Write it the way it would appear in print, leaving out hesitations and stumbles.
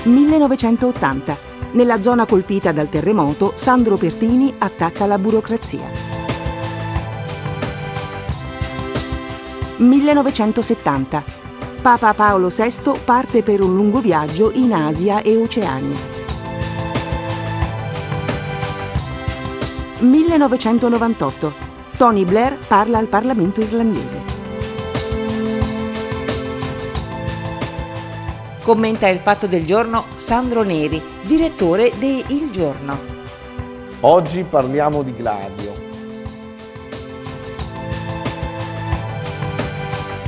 1980. Nella zona colpita dal terremoto, Sandro Pertini attacca la burocrazia. 1970. Papa Paolo VI parte per un lungo viaggio in Asia e Oceania. 1998. Tony Blair parla al Parlamento irlandese. Commenta il fatto del giorno Sandro Neri, direttore de Il Giorno. Oggi parliamo di Gladio,